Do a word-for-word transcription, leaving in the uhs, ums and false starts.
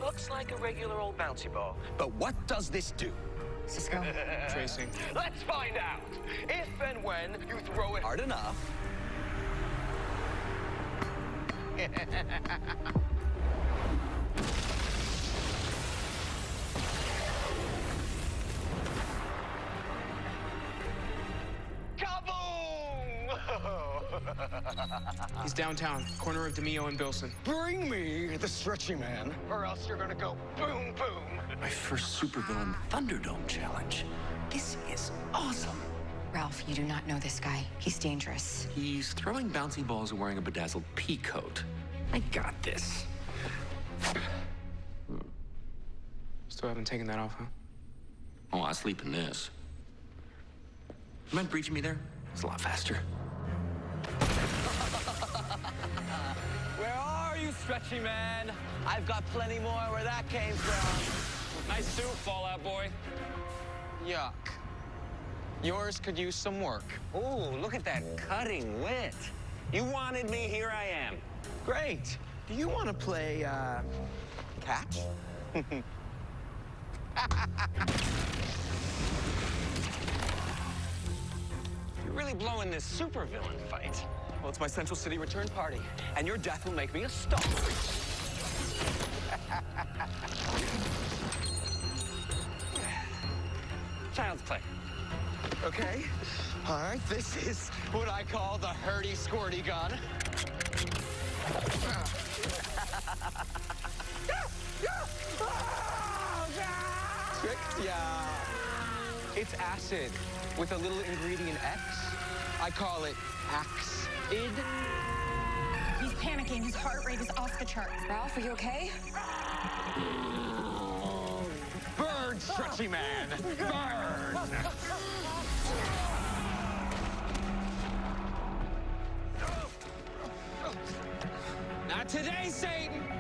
looks like a regular old bouncy ball. But what does this do? Cisco. Tracing. Let's find out. If and when you throw it hard enough. He's downtown, corner of DeMio and Bilson. Bring me the stretchy man, or else you're gonna go boom, boom. My first supervillain Thunderdome challenge. This is awesome. Ralph, you do not know this guy. He's dangerous. He's throwing bouncy balls and wearing a bedazzled pea coat. I got this. Still haven't taken that off, huh? Oh, I sleep in this. You mind breaching me there? It's a lot faster. Where are you, stretchy man? I've got plenty more where that came from. Nice suit, Fallout Boy. Yuck. Yours could use some work. Ooh, look at that cutting wit. You wanted me, here I am. Great. Do you want to play, uh, catch? You're really blowing this supervillain fight. Well, it's my Central City return party, and your death will make me a star. Child's play. Okay. All right, this is what I call the hurdy squirty gun. Tricked ya. It's acid with a little ingredient X. I call it Axe-id. He's panicking. His heart rate is off the charts. Ralph, are you okay? Burn, stretchy man. Burn. Not today, Satan!